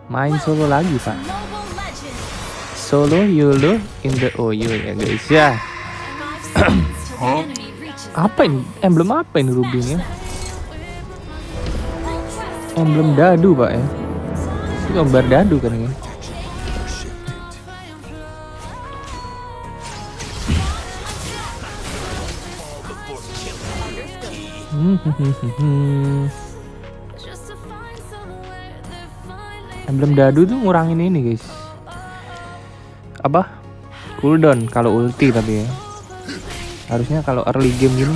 Main solo lagi pak. Solo YOLO in the OYO ya guys ya. Apa ini? Emblem apa ini Ruby ini? Emblem dadu pak ya. Ini gambar dadu kan ini. Emblem dadu tuh ngurangin ini guys. Apa? Cooldown kalau ulti tapi ya. Harusnya kalau early game gini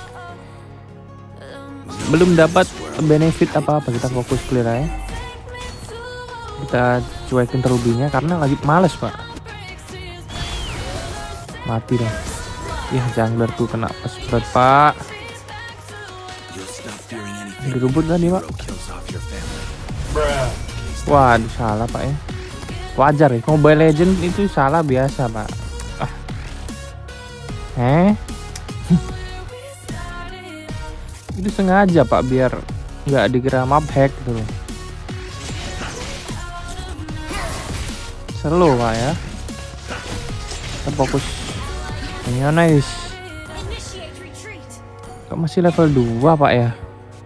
belum dapat benefit apa-apa, kita fokus clear aja. Kita cuekin Ruby-nya karena lagi males pak. Mati deh. Ya jungler tuh kena spread pak. Direbut tadi pak. Waduh salah pak ya. Wajar ya, Mobile Legend itu salah biasa pak. Itu sengaja pak biar nggak dikira map hack gitu loh. Slow pak ya. Kita fokus. Ini nice. Kok masih level 2 pak ya?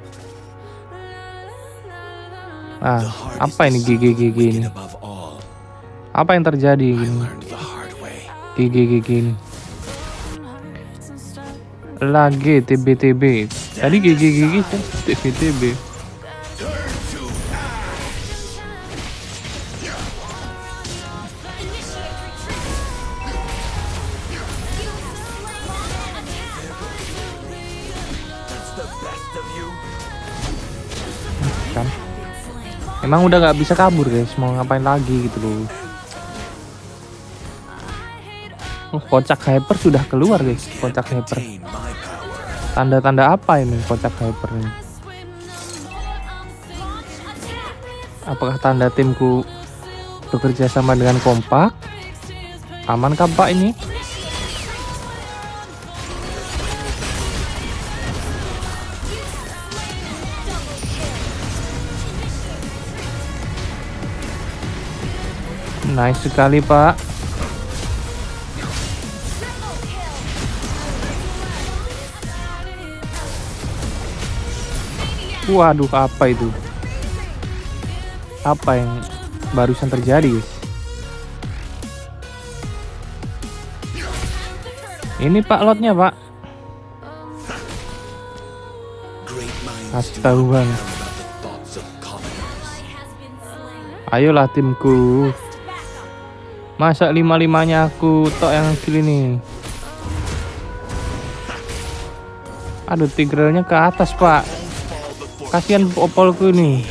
Apa ini GG ini? Apa yang terjadi gini? GG ini. Lagi TB. Tadi GG kan TB. Kan? Emang udah nggak bisa kabur guys, mau ngapain lagi gitu loh. Kocak hyper sudah keluar guys, kocak hyper. Tanda-tanda apa ini kocak hyper ini? Apakah tanda timku bekerja sama dengan kompak? Amankah pak ini? Nice sekali pak. Waduh apa itu? Apa yang barusan terjadi guys? Ini pak lotnya pak. Kasih tahuan. Ayolah timku. Masa 5-5-nya aku tok yang kill ini. Aduh tigrelnya ke atas pak. Kasihan opolku nih.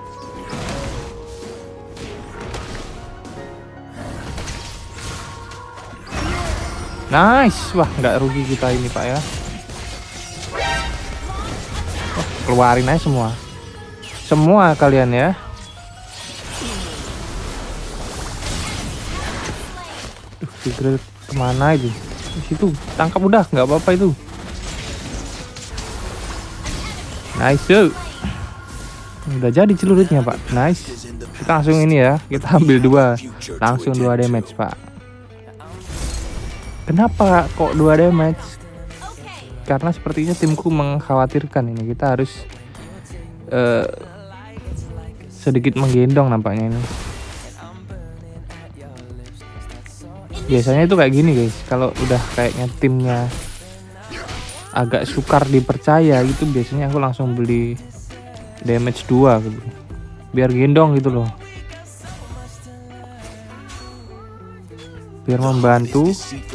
Nice. Wah nggak rugi kita ini pak ya. Keluarin aja semua kalian ya. Tigreal kemana itu? Di situ tangkap udah, nggak apa-apa itu. Nice. Udah jadi celuritnya pak. Nice. Kita langsung ini ya, kita ambil 2, langsung 2 damage pak. Kenapa kok 2 damage? Karena sepertinya timku mengkhawatirkan ini. Kita harus sedikit menggendong nampaknya ini. Biasanya itu kayak gini guys, kalau udah kayaknya timnya agak sukar dipercaya gitu, biasanya aku langsung beli damage 2 gitu, biar gendong gitu loh, biar membantu.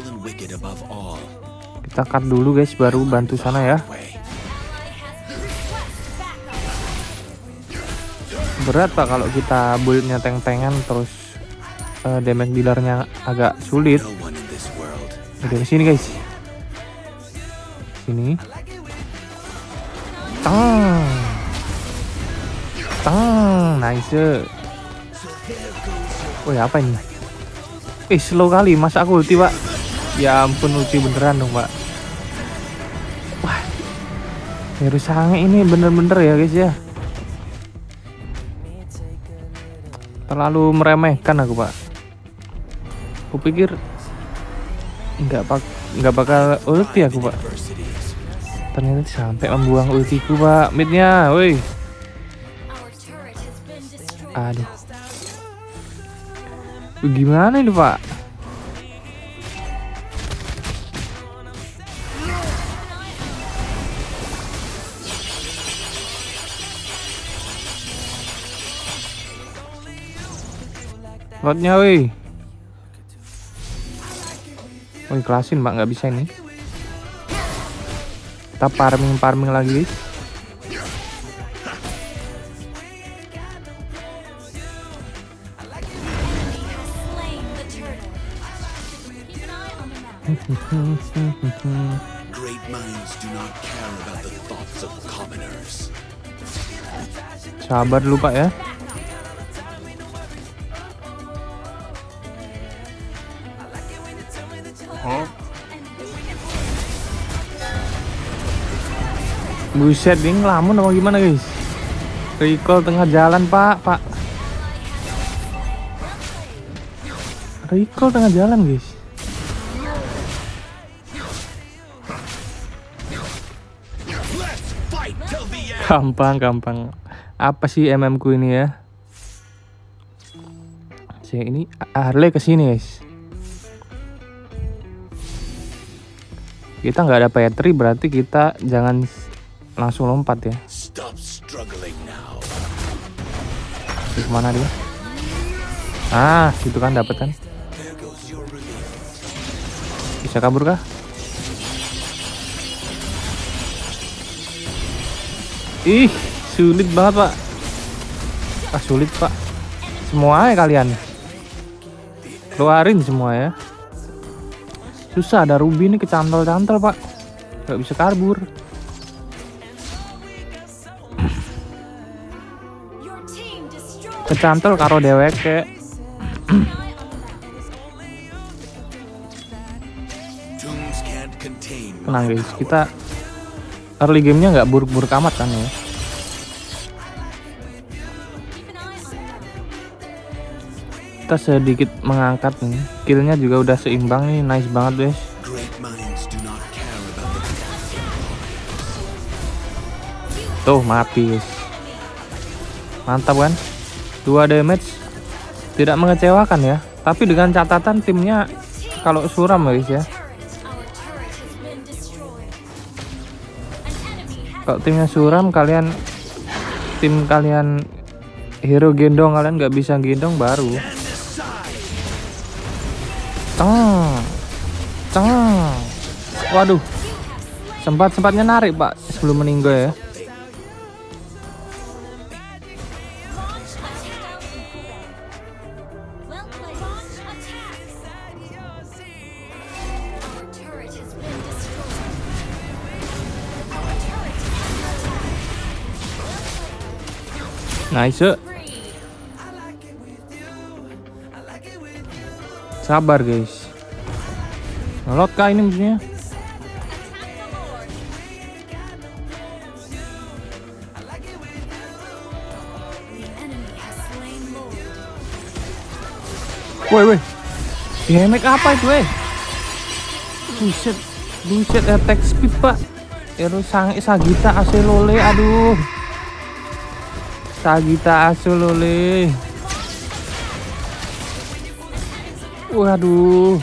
Kita cut dulu guys, baru bantu sana ya. Berat pak kalau kita buildnya tank-tankan terus damage dealernya agak sulit. Dari sini guys, sini. Nice. Oh ya apa ini? Slow kali, masa aku ulti pak? Ya ampun, ulti beneran dong pak. Wah, Heru sange ini bener-bener ya guys ya. Terlalu meremehkan aku, Pak. Aku pikir nggak bakal ulti aku, Pak. Ternyata sampai membuang ultiku, Pak. Midnya, woi. Aduh. Gimana ini, Pak? Lotnya, woi. Woi, kelasin, Pak, nggak bisa ini. Kita farming lagi, guys. Great minds do not care about the thoughts of commoners. Sabar dulu, Pak, ya. Buset, ini ngelamun apa gimana, guys? Recall tengah jalan, Pak. Recall tengah jalan, guys. Gampang. Apa sih MM ku ini ya? Ini Harley kesini, guys. Kita nggak ada Petri, berarti kita jangan langsung lompat ya. Kemana dia? Ah, gitu kan, dapat kan? Bisa kabur kah? Ih, sulit banget, Pak. Sulit, Pak. Semua ya kalian. Keluarin semua ya. Susah, ada Ruby ini kecantol-cantol, Pak. Gak bisa kabur. Kecantol karo dheweke. Tenang, guys, kita early gamenya nggak buruk-buruk amat kan ya. Kita sedikit mengangkat nih, killnya juga udah seimbang nih, nice banget, guys. Tuh, mati, guys. Mantap kan? 2 damage, tidak mengecewakan ya. Tapi dengan catatan timnya kalau suram, guys ya. Kalau timnya suram, tim kalian hero gendong, kalian nggak bisa gendong baru. Waduh, sempatnya narik, Pak, sebelum meninggal ya. Nice. Sabar, guys. Ngelot kah ini musuhnya? Woi. Damage apa itu, Buset, attack speed, Pak. Ero Sagita Aselole, aduh. Sagita Aselole. Waduh.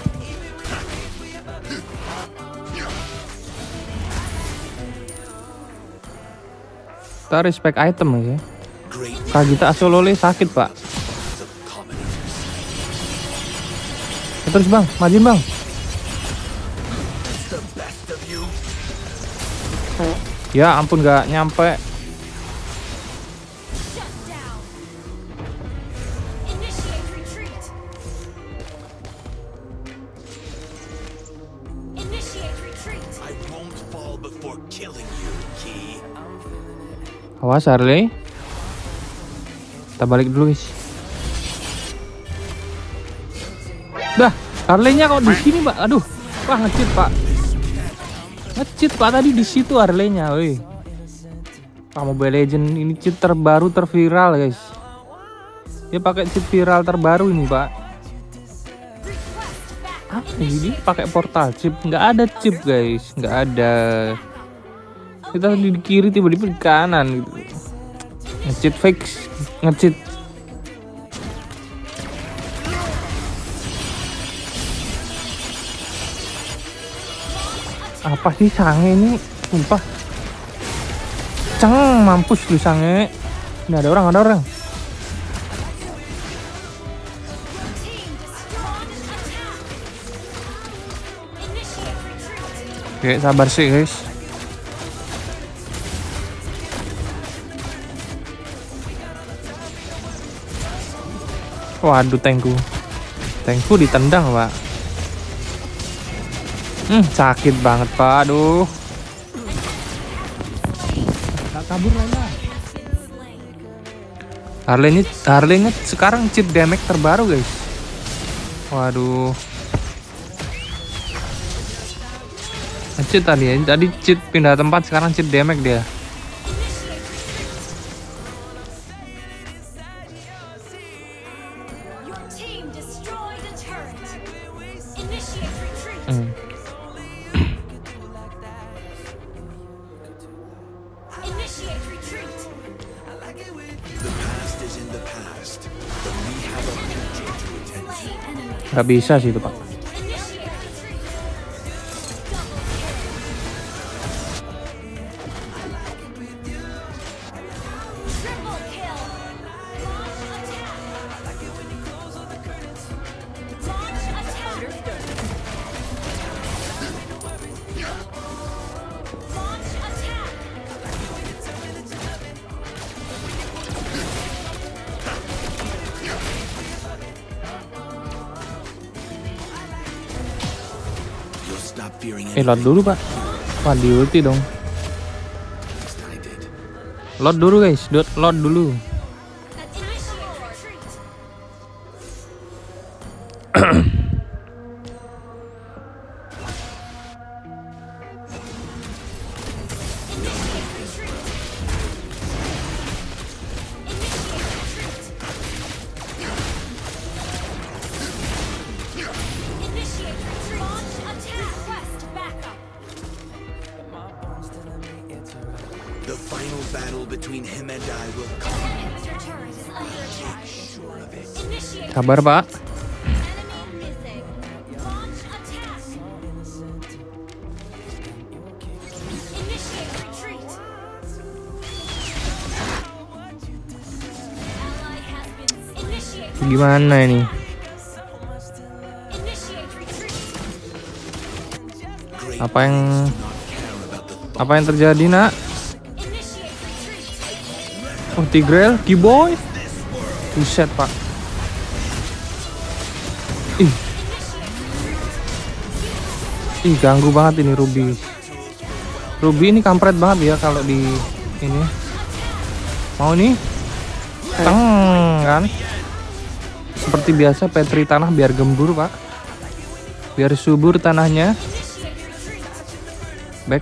Kita respect item ya. Sagita Aselole sakit, Pak. Terus, Bang, majuin, Bang. Ya ampun, gak nyampe. Awas, Harley. Kita balik dulu, guys. Dah, Harley-nya kok di sini, Pak. Aduh, wah, nge-cheat, Pak. Nge-cheat, Pak, tadi di situ Harley-nya, woi. Mobile Legend ini cheat terbaru, terviral, guys. Dia pakai chip viral terbaru ini, Pak. Apa ini? Pakai portal chip? Nggak ada chip, guys. Nggak ada. Kita di kiri tiba-tiba di kanan gitu. Nge-cheat fix, nge-cheat. Apa sih sange ini? Sumpah. Ceng, mampus lu sange. Ini ada orang, ada orang. Oke, sabar sih guys. Waduh, tankku ditendang, Pak. Sakit banget, Pak. Aduh. Gak kabur Layla. Harley-nya sekarang cheat damage terbaru, guys. Waduh. Cheat tadi cheat pindah tempat, sekarang cheat damage dia. Gak bisa sih itu, Pak. Load dulu, Pak. Wah, di ulti dong. Load dulu, guys. Load dulu. The final battle between him and I will come. Sure of it. Sabar, Pak. Gimana ini? Apa yang terjadi, Nak? Oh, Tigreal, Keyboy. Buset, Pak. Ih, ganggu banget ini Ruby. Ruby ini kampret banget ya kalau di ini. Mau nih? Teng, kan? Seperti biasa petri tanah biar gembur, Pak. Biar subur tanahnya. Back.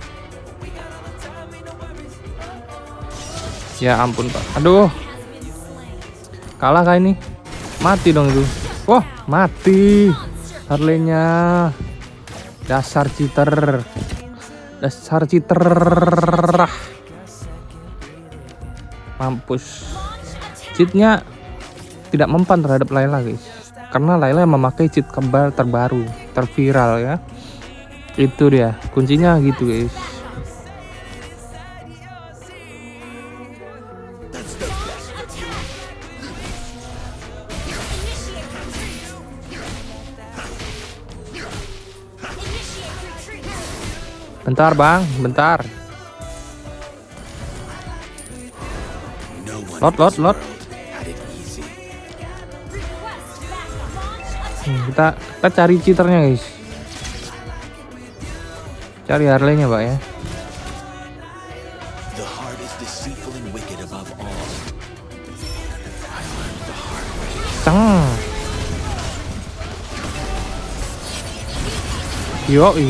Ya ampun, Pak. Aduh. Kalah kah ini? Mati dong itu. Wah, mati. Harley-nya. Dasar cheater. Dasar cheater. Mampus. Cheatnya tidak mempan terhadap Layla, guys. Karena Layla memakai cheat kebal terbaru, terviral ya. Itu dia. Kuncinya gitu, guys. Bentar, Bang, bentar. Lot. Kita cari cheaternya, guys. Cari Harley-nya, Pak ya. Ceng. Yoi.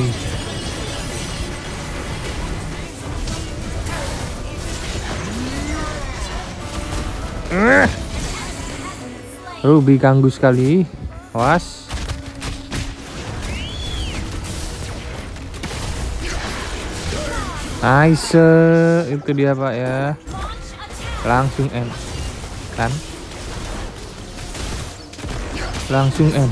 Ruby ganggu sekali. Awas. Nice. Itu dia Pak ya. Langsung end. Kan? Langsung end.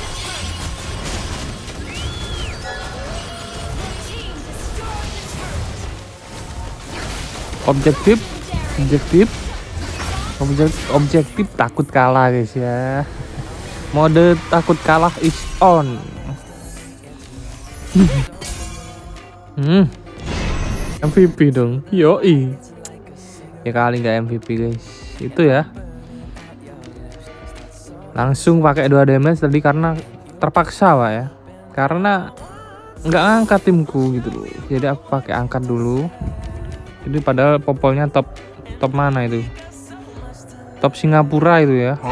Objektif takut kalah guys ya. Mode takut kalah is on. MVP dong. Yoi. Ya kali nggak MVP guys. Itu ya. Langsung pakai 2 damage tadi karena terpaksa Pak ya. Karena nggak ngangkat timku gitu loh. Jadi aku pakai angkat dulu. Jadi padahal popolnya top mana itu? Top Singapura itu ya.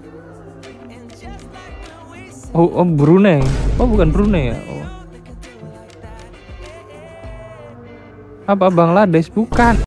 Oh Brunei. Oh bukan Brunei ya. Oh. Apa Bangladesh bukan?